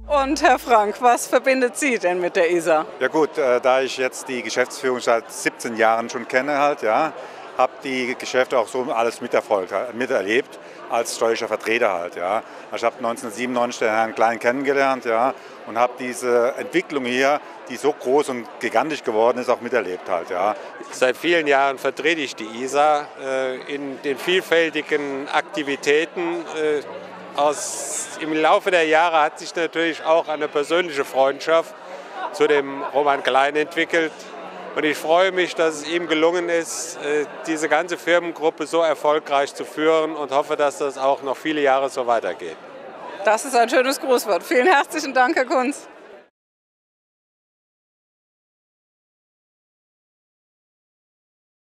Und Herr Frank, was verbindet Sie denn mit der Isar? Ja gut, da ich jetzt die Geschäftsführung seit 17 Jahren schon kenne halt, ja, habe die Geschäfte auch so alles miterlebt als steuerlicher Vertreter halt, ja. Ich habe 1997 den Herrn Klein kennengelernt, ja, und habe diese Entwicklung hier, die so groß und gigantisch geworden ist, auch miterlebt halt, ja. Seit vielen Jahren vertrete ich die Isar in den vielfältigen Aktivitäten. Im Laufe der Jahre hat sich natürlich auch eine persönliche Freundschaft zu dem Roman Klein entwickelt. Und ich freue mich, dass es ihm gelungen ist, diese ganze Firmengruppe so erfolgreich zu führen und hoffe, dass das auch noch viele Jahre so weitergeht. Das ist ein schönes Grußwort. Vielen herzlichen Dank, Herr Kunz.